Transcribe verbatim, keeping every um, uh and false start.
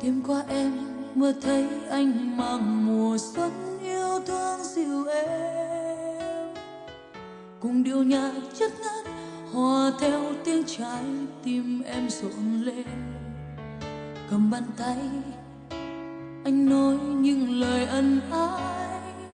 Đêm qua em mơ thấy anh mang mùa xuân yêu thương dịu êm, cùng điệu nhạc chất ngất hòa theo tiếng trái tim em rộn lên. Cầm bàn tay anh nói những lời ân ái,